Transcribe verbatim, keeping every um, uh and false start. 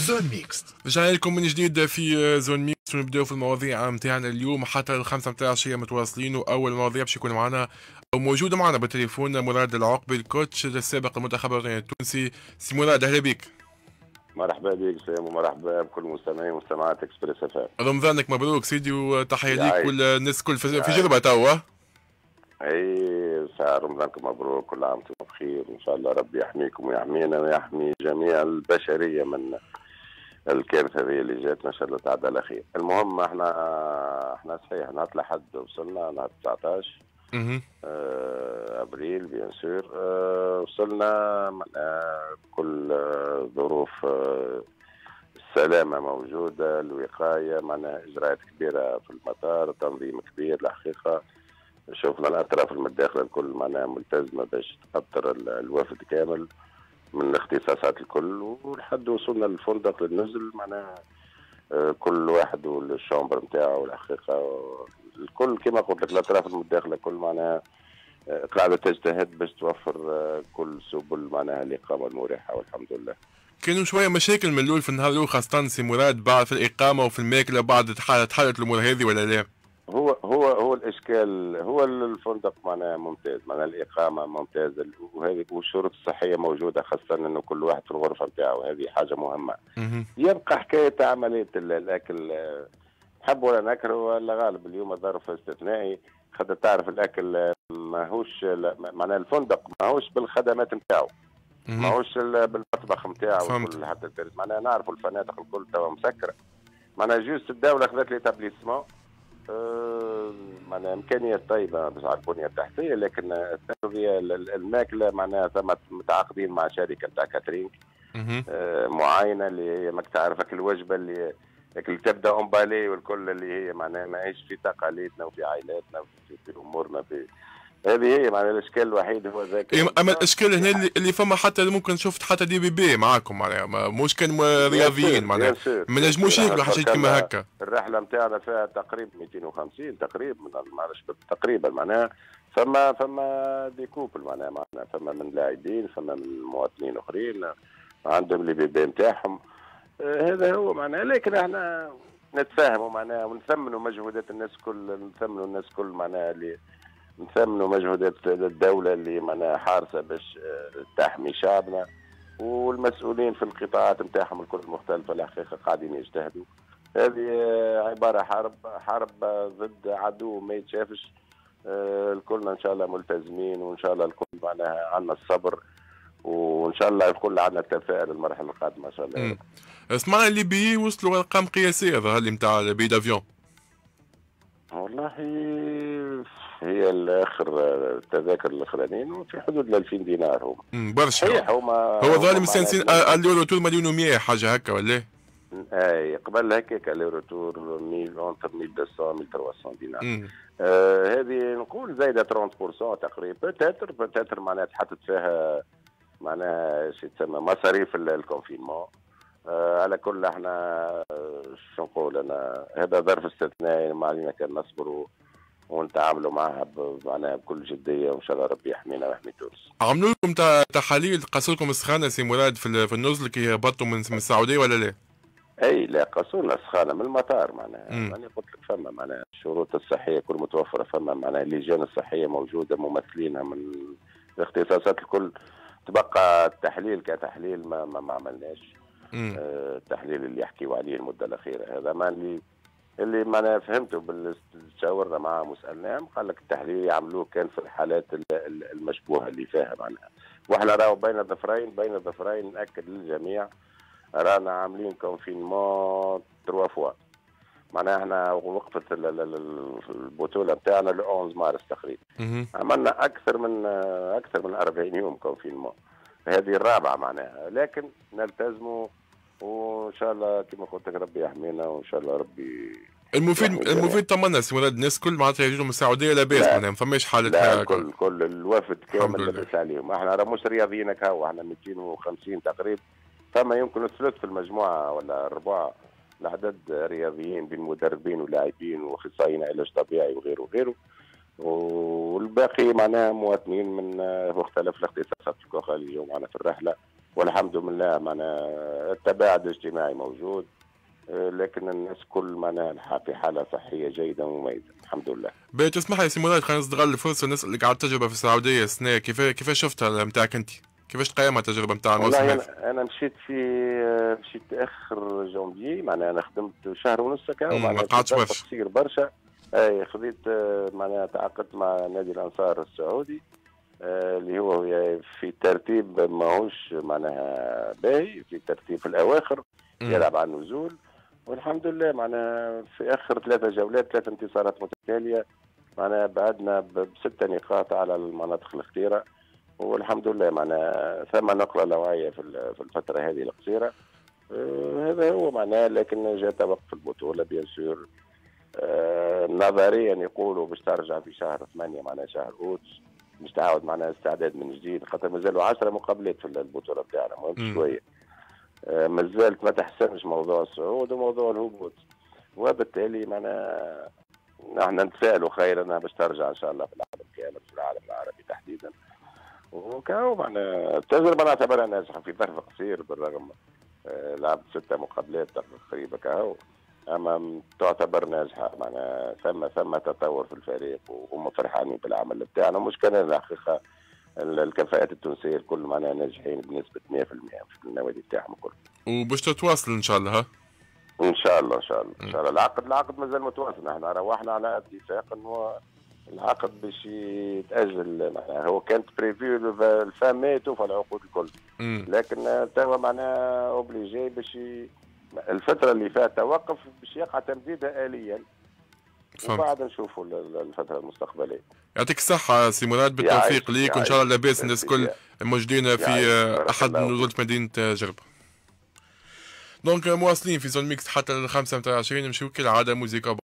زون ميكس. رجعنا لكم من جديد في زون ميكس ونبداو في المواضيع نتاعنا اليوم حتى الخمسة متاع العشية متواصلين. واول مواضيع باش يكون معنا او موجوده معنا بالتليفون مراد العقبي الكوتش السابق المنتخب الوطني التونسي. سي مراد اهلا بك. مرحبا بك سام ومرحبا بكل مستمعي ومستمعات اكسبريس اف ام. رمضانك مبروك سيدي وتحيه ليك والناس الكل في جربه توا. اي شهر رمضانكم مبروك، كل عام وانتم بخير، ان شاء الله ربي يحميكم ويحمينا ويحمي جميع البشريه من الكارثه هذه اللي جاتنا، ان شاء الله تعدى على خير. المهم احنا احنا صحيح نهار لحد وصلنا نهار تسعطاش آه ابريل بيان سور. آه وصلنا معناها كل آه ظروف آه السلامه موجوده، الوقايه معناها اجراءات كبيره في المطار، تنظيم كبير الحقيقه. شوفنا الاطراف المتداخله الكل معناها ملتزمه باش تقطر الوفد كامل من الاختصاصات الكل، ولحد وصلنا للفندق للنزل معناها كل واحد والشامبر نتاعو الحقيقه الكل كما قلت لك الاطراف المتداخله كل معناها قاعده تجتهد باش توفر كل سبل معناها الاقامه المريحه والحمد لله. كانوا شويه مشاكل من الاول في النهار الاول خاصه سي مراد بعد في الاقامه وفي الماكله بعد تحلت الامور هذه ولا لا؟ هو هو هو الاشكال هو الفندق معناها ممتاز، معناها الاقامه ممتازه وهذه والشروط الصحيه موجوده، خاصه انه كل واحد في الغرفه نتاعو، هذه حاجه ماهمه. يبقى حكايه عمليه الاكل نحب ولا نكره ولا غالب اليوم ظرف استثنائي، خاطر تعرف الاكل ماهوش معناها الفندق ماهوش بالخدمات نتاعو، ماهوش بالمطبخ نتاعو كل حتى معناها نعرفوا الفنادق الكل توا مسكره، معناها جوست الدوله خذت ليتابليسمون أه معناها امكانيات طيبه بس على البنيه التحتيه، لكن التغذيه الماكله معناها ثم متعاقدين مع شركه تاع كاترينج أه معينه اللي هي ماك تعرفك الوجبه اللي اللي تبدا امبالي والكل اللي هي معناها ماهيش في تقاليدنا وفي عائلاتنا وفي في امورنا في هذه هي معناها الاشكال الوحيد هو ذاك. اما الاشكال هنا اللي, اللي فما حتى ممكن شفت حتى دي بي بي معاكم معناها مش كان رياضيين معناها ما نجموش ياكلوا حاجات كيما هكا. الرحله نتاعنا فيها تقريبا مئتين وخمسين تقريبا ما نعرفش تقريبا معناها فما فما دي كوبل معناها معناها فما من لاعبين فما من مواطنين اخرين عندهم لي بي بي نتاعهم. آه هذا هو معناها، لكن احنا نتفاهموا معناها ونثمنوا مجهودات الناس كل نثمنوا الناس كل معناها اللي نثمنوا مجهودات الدولة اللي معناها حارسة باش تحمي شعبنا، والمسؤولين في القطاعات نتاعهم الكل المختلفة الحقيقة قاعدين يجتهدوا. هذه عبارة حرب حرب ضد عدو ما يتشافش. الكلنا إن شاء الله ملتزمين وإن شاء الله الكل معناها عندنا الصبر وإن شاء الله الكل عندنا التفاؤل المرحلة القادمة إن شاء الله. سمعنا اللي بي وصلوا أرقام قياسية ظهر لي نتاع البي دافيون. والله هي الاخر التذاكر الاخرانيين وفي حدود ال ألفين دينار هو برشا. صحيح هما هو ظالم مستانسين اليورو تور مليون ومية حاجه هكا ولا؟ اي قبل هكاك اليورو تور مية اونتر مية ومئتين مية وثلاثمية دينار. آه هذه نقول زايده ثلاثين بالمئة تقريبا بتاتر بتاتر معناها تحطت فيها معناها شو تسمى مصاريف الكونفينمون. آه على كل احنا شو نقول انا هذا ظرف استثنائي ما علينا كان نصبروا ونتعاملوا معها معناها بكل جديه وان شاء الله ربي يحمينا ويحمي تونس. عملوا لكم تحاليل قاسوا لكم السخانه سي مراد في النزل كي هبطوا من السعوديه ولا لا؟ اي لا قاسوا لنا السخانه من المطار معناها يعني قلت لك فما معناها الشروط الصحيه كل متوفره، فما معناها اللجان الصحيه موجوده ممثلينها من الاختصاصات الكل. تبقى التحليل كتحليل ما ما, ما عملناش. آه التحليل اللي يحكيوا عليه المده الاخيره هذا ما اللي اللي ما انا فهمته بالتشاورنا معهم وسالناهم قال لك التحليل يعملوه كان في الحالات المشبوهه اللي فيها معناها، واحنا راهو بين الظفرين بين الظفرين ناكد للجميع رانا عاملين كونفينمون تروا فوا معناها احنا وقفت البطوله بتاعنا ل واحد مارس تقريبا عملنا اكثر من اكثر من أربعين يوم كونفينمون، هذه الرابعه معناها، لكن نلتزموا وان شاء الله كما قلت لك ربي يحمينا وان شاء الله ربي المفيد المفيد طمنا سي ولاد الناس كل معناتها يجوا من السعوديه لاباس معناها ما فماش حاله لا كل كل الوفد كامل لاباس عليهم. احنا راه مش رياضيين هكا احنا مئتين وخمسين تقريبا، فما يمكن الثلث في المجموعه ولا الربع العدد رياضيين بين مدربين ولاعبين واخصائيين علاج طبيعي وغيره وغيره، والباقي معناها مواطنين من مختلف الاختصاصات الكوخه اللي يجوا معنا في الرحله والحمد لله معناها التباعد الاجتماعي موجود، لكن الناس كل معناها في حاله صحيه جيده ومميزه الحمد لله. باهي تسمح لي سي مراد، خلينا نستغل الفرصه ونسالك على التجربه في السعوديه السنه، كيف كيف شفتها نتاعك انت؟ كيفاش تقيم التجربه نتاع الموسم والله هذا؟ انا انا مشيت في مشيت اخر جونفي، معناها انا خدمت شهر ونص هكا، ما قعدتش برشا قصير برشا. اي خذيت معناها تعاقدت مع نادي الانصار السعودي اللي هو في ترتيب ماهوش معناها باهي، في ترتيب في الاواخر يلعب على النزول، والحمد لله معناها في اخر ثلاثه جولات ثلاث انتصارات متتاليه، معناها بعدنا بستة نقاط على المناطق الاخيره، والحمد لله معناها ثم نقله نوعيه في في الفتره هذه القصيره. آه هذا هو معناها، لكن جاء توقف البطوله بيان سور. آه نظريا يقولوا باش ترجع في شهر ثمانية معناها شهر اوت، باش تعاود معناها استعداد من جديد، خاطر مازالوا عشرة مقابلات في البطوله بتاعنا، مهم شويه. آه مازالت ما تحسنش موضوع الصعود وموضوع الهبوط، وبالتالي معناها نحن نتفائلوا خيرا باش ترجع ان شاء الله في العالم كامل، في العالم العربي تحديدا. وكاو معناها التجربه نعتبرها ناجحه في ظرف قصير، بالرغم آه لعبت ستة مقابلات تقريبا كاو، اما تعتبر ناجحه، معناها ثم ثم تطور في الفريق وهم فرحانين بالعمل بتاعنا. مش كان الحقيقه الكفاءات التونسيه الكل معناها ناجحين بنسبه مئة بالمئة في النوادي بتاعهم الكل. وباش تتواصل ان شاء الله؟ ها ان شاء الله ان شاء الله ان شاء الله. العقد العقد مازال متواصل، نحن روحنا على اتفاق انه العقد باش يتاجل، معناها هو كانت بريفيو الفام ماي توفى العقود الكل، لكن توا معناها اوبليجي باش الفتره اللي فيها توقف باش يقع تمديدها اليا، وبعد نشوفوا الفتره المستقبليه. يعطيك الصحة سي مراد، بالتوفيق ليك، وان شاء الله لاباس الناس الكل موجودين في احد نزول مدينة جربة. دونك مواصلين في زون ميكس حتى الخمسة متاع عشرين، نمشيو كالعادة موسيقى.